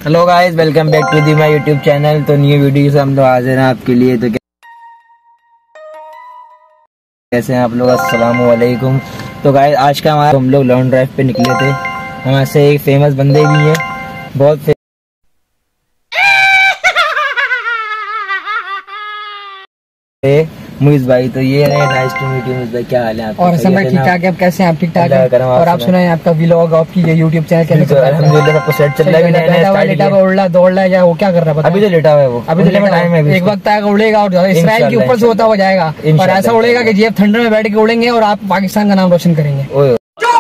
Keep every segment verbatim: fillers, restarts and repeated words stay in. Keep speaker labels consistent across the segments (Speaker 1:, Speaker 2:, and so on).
Speaker 1: Hello guys, welcome back to the my YouTube channel. तो new video से हम लोग हाजिर हैं आपके लिए। तो कैसे हैं आप लोग? अस्सलाम वालेकुम। तो गाइस आज का हमारा हम लोग लॉन्ग ड्राइव पे निकले थे। हमारे से एक फेमस बंदे भी हैं, बहुत फेमस। मुइज़ भाई, तो ये है nice to meet you Muiz भाई, क्या हाल है आपका?
Speaker 2: और हसन भाई ठीक ठाक है, आप कैसे हैं? आप ठीक ठाक हैं? और आप सुनाएं आपका व्लॉग, आपकी ये यूट्यूब चैनल कैसे चल रहा है?
Speaker 1: अल्हम्दुलिल्लाह सब कुछ सेट चल रहा है।
Speaker 2: लेटा हुआ उड़ रहा दौड़ रहा है या वो क्या कर रहा है?
Speaker 1: अभी तो लेटा हुआ है वो,
Speaker 2: अभी तो टाइम है, एक वक्त आएगा उड़ेगा और इसराइल के ऊपर से होता हुआ जाएगा और ऐसा उड़ेगा कि जेब ठंडर में बैठ के उड़ेंगे और आप पाकिस्तान का नाम रोशन करेंगे।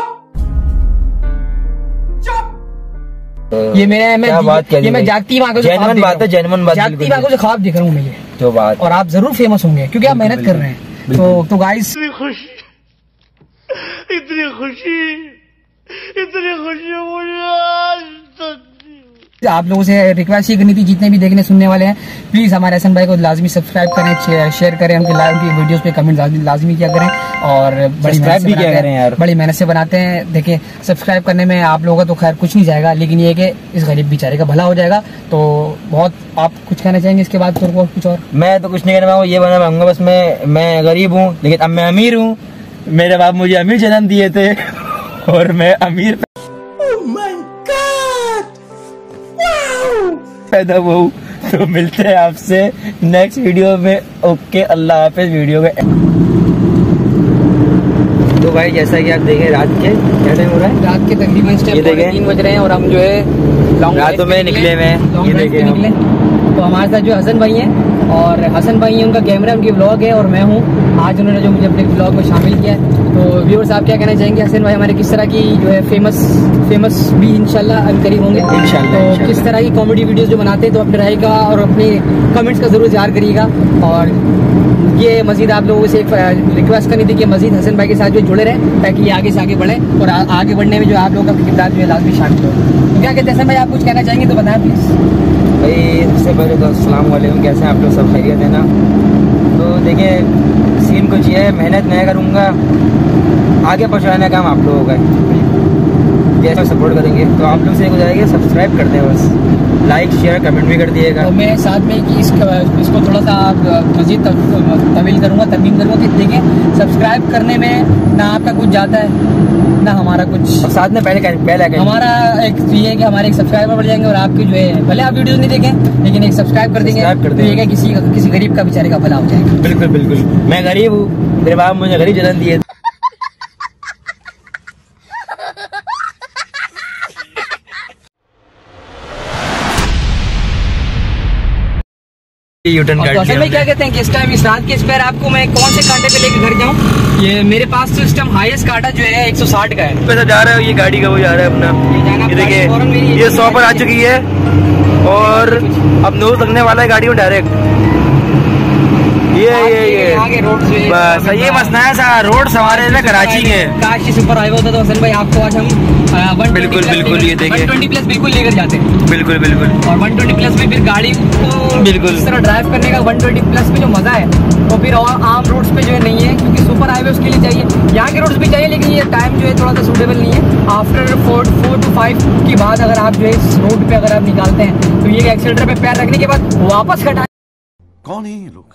Speaker 2: ये मेरे मैं ये मैं जागती आंखों से
Speaker 1: जेन्युइन बात है, जेन्युइन बात,
Speaker 2: जागती आंखों से ख्वाब देख रहा हूँ मैं ये
Speaker 1: तो बात।
Speaker 2: और आप जरूर फेमस होंगे क्योंकि आप मेहनत कर रहे हैं। तो तो गाइस
Speaker 3: इतनी खुशी इतनी खुशी इतनी खुशी मुझे आज तक।
Speaker 2: आप लोगों से रिक्वेस्ट ही करनी थी, जितने भी देखने सुनने वाले हैं प्लीज हमारे हसन भाई को लाजमी सब्सक्राइब करें, शेयर करें, उनके लाइव की वीडियोस पे कमेंट लाजमी किया करें और बड़ी मेहनत भी किया करें यार, बड़ी मेहनत से बनाते हैं। देखिए सब्सक्राइब करने में आप लोगों का तो खैर कुछ नहीं जाएगा, लेकिन ये कि इस गरीब बेचारे का भला हो जाएगा। तो बहुत आप कुछ कहना चाहेंगे इसके बाद? तो कुछ और मैं तो कुछ नहीं कहना चाहूँगा, ये कहना चाहूँगा बस मैं मैं गरीब हूँ लेकिन अब मैं अमीर हूँ। मेरे बाप मुझे अमीर जन्म दिए थे और मैं अमीर पैदा हुआ हूँ। तो मिलते हैं आपसे नेक्स्ट वीडियो में। ओके, अल्लाह हाफिज। वीडियो में तो भाई जैसा कि आप देखें रात के क्या टाइम हो रहा है? रात के तकरीबन तीन बज रहे हैं और हम जो है लॉन्ग रातों में निकले हुए हैं। ये देखिए निकले। तो हमारे साथ जो हसन भाई हैं और हसन भाई हैं, उनका कैमरा उनकी व्लॉग है और मैं हूँ। आज उन्होंने जो मुझे अपने व्लॉग में शामिल किया है। तो व्यूअर्स आप क्या कहना चाहेंगे? हसन भाई हमारे किस तरह की जो है फेमस फेमस भी इंशाल्लाह करीब होंगे इंशाल्लाह। तो किस तरह की कॉमेडी वीडियोस जो बनाते हैं तो अपने रहेगा और अपने कमेंट्स का जरूर इज़हार करिएगा। और ये मजीद आप लोगों से एक रिक्वेस्ट करनी थी कि मजीद हसन भाई के साथ जो जुड़े रहें ताकि ये आगे से आगे बढ़े और आ, आगे बढ़ने में जो आप लोगों का किरदार जो है लाजमी शामिल हो। तो क्या कहते हैं हसन भाई, आप कुछ कहना चाहेंगे तो बताएं प्लीज़।
Speaker 1: भाई सबसे पहले तो अस्सलाम वालेकुम, कैसे हैं आप लोग? सब खैरियत है ना? तो देखिए सीन कुछ ये है, मेहनत मैं करूँगा, आगे पहुँचाने का काम आप लोगों का है। जैसे सपोर्ट करेंगे तो आप लोग से हो जाएगा, सब्सक्राइब कर दें बस, लाइक शेयर कमेंट भी कर दिएगा।
Speaker 2: तो मैं साथ में कि इस, इसको थोड़ा सा मजीद तवील करूँगा तरमीम करूँगा कि देखें सब्सक्राइब करने में ना आपका कुछ जाता है ना हमारा कुछ, और साथ में पहले पहले हमारा एक ये है कि हमारे एक सब्सक्राइबर बढ़ जाएंगे और आपकी जो है भले आप वीडियोस नहीं देखें लेकिन एक सब्सक्राइब कर देंगे तो ये किसी किसी गरीब का बेचारे का भला हो जाएगा।
Speaker 1: बिल्कुल बिल्कुल, मैं गरीब हूँ, मेरे बाप मुझे गरीब जन्म दिए। यूटर्न
Speaker 2: तो असल में क्या कहते हैं कि इस टाइम इस रात के इस पैर आपको मैं कौन से कांटे पे लेके घर जाऊँ? ये मेरे पास तो इस टाइम हाईएस्ट कांटा जो है एक सौ साठ का है।
Speaker 1: पैसा जा रहा है, ये गाड़ी का वो जा रहा है अपना, ये देखिए ये सौ पर आ चुकी है और अब नोज लगने वाला है गाड़ी में डायरेक्ट। ये ये ये
Speaker 2: आगे रोड से
Speaker 1: बस ये बस नया सा रोड हमारे ना कराची के
Speaker 2: काश ये सुपर हाईवे होता तो हसन भाई आपको आज हम
Speaker 1: बिल्कुल बिल्कुल ये देखिए
Speaker 2: वन ट्वेंटी प्लस बिल्कुल लेकर जाते हैं।
Speaker 1: बिल्कुल बिल्कुल,
Speaker 2: और वन ट्वेंटी प्लस में फिर गाड़ी को
Speaker 1: बिल्कुल
Speaker 2: इस तरह ड्राइव करने का वन ट्वेंटी प्लस में जो मजा है वो फिर आम रोड्स पे जो है नहीं है, क्योंकि सुपर हाईवे उसके लिए चाहिए। यहाँ के रोड्स भी चाहिए लेकिन ये टाइम जो है थोड़ा सा सूटेबल नहीं है। After four four to five की बाद अगर आप जो है इस रोड पे अगर आप निकालते हैं तो ये एक्सीलेटर पे पैर रखने के बाद वापस हटा।
Speaker 3: कौन है ये लोग,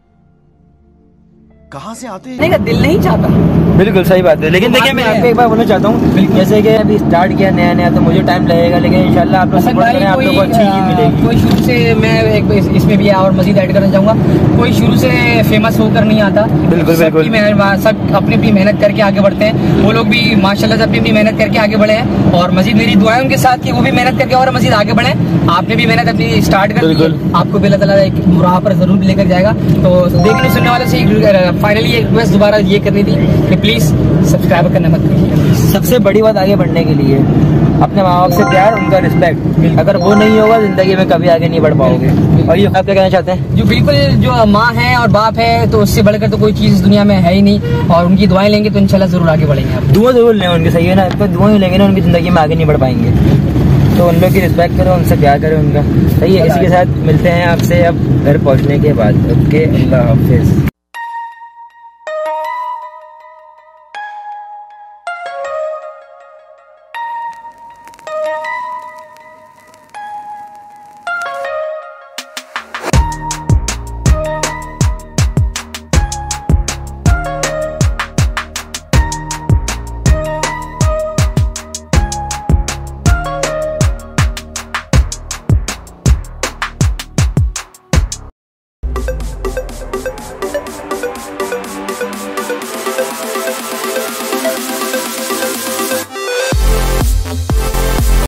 Speaker 3: कहाँ से आते
Speaker 2: हैं? का दिल नहीं चाहता।
Speaker 1: बिल्कुल सही बात है, लेकिन देखिए मैं आपको एक बार बोलना चाहता हूँ, जैसे कि अभी स्टार्ट किया नया नया तो मुझे टाइम लगेगा लेकिन इंशाल्लाह आप लोग सपोर्ट करें, आप लोगों को अच्छी चीज मिलेगी।
Speaker 2: कोई शुरू से मैं एक इसमें भी और मजीद ऐड करना चाहूँगा, कोई शुरू से फेमस होकर नहीं आता।
Speaker 1: बिल्कुल बिल्कुल,
Speaker 2: सब अपनी अपनी मेहनत करके आगे बढ़ते हैं। वो लोग भी माशाल्लाह से अपनी अपनी मेहनत करके आगे बढ़े हैं और मजीद मेरी दुआएं उनके साथ कि वो भी मेहनत करके और मजीद आगे बढ़े। आपने भी मेहनत अपनी स्टार्ट कर दी, आपको भी अल्लाह ताला एक राह पर जरूर लेकर जाएगा। तो देखने सुनने वालों से फाइनली एक रिक्वेस्ट दोबारा ये करनी थी कि प्लीज सब्सक्राइब करना मत करिए।
Speaker 1: सबसे बड़ी बात आगे बढ़ने के लिए अपने माँ बाप से प्यार, उनका रिस्पेक्ट, अगर वो नहीं होगा जिंदगी में कभी आगे नहीं बढ़ पाओगे। और ये आप क्या कहना चाहते हैं?
Speaker 2: जो बिल्कुल जो माँ है और बाप है तो उससे बढ़कर तो कोई चीज इस दुनिया में है ही नहीं और उनकी दुआएं लेंगे तो इंशाल्लाह जरूर आगे बढ़ेंगे। आप दुआ
Speaker 1: जरूर लें उनकी, सही है ना? तो दुआएं लेंगे ना, उनकी जिंदगी में आगे नहीं बढ़ पाएंगे। तो उन लोग की रिस्पेक्ट करो, उनसे प्यार करो उनका, सही है। इसी के साथ मिलते हैं आपसे अब घर पहुँचने के बाद। ओके, अल्लाह हाफिज।